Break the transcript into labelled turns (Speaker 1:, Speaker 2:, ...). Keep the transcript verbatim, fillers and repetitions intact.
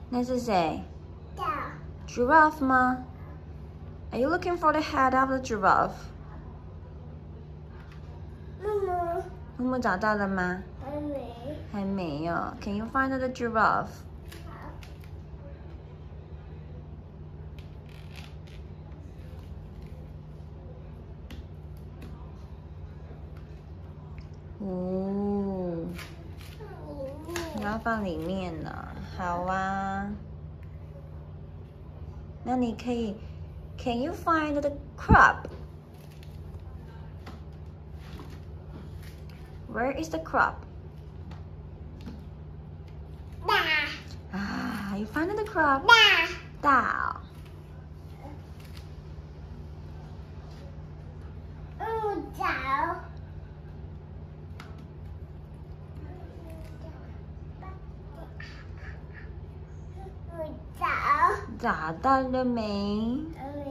Speaker 1: 那是谁？
Speaker 2: 大。
Speaker 1: Giraffe 吗 ？Are you looking for the head of the giraffe？
Speaker 2: 木木。
Speaker 1: 木木找到了吗？
Speaker 2: 还没。
Speaker 1: 还没有。Can you find the giraffe？
Speaker 2: 好。
Speaker 1: 哦，你要放里面呢？好啊。那你可以 ，Can you find the crab？ Where is the crab？
Speaker 2: 大。
Speaker 1: 啊 ，You find the crab？
Speaker 2: 大。
Speaker 1: 大。
Speaker 2: 木找。木找。
Speaker 1: 找到了没？
Speaker 2: 还没。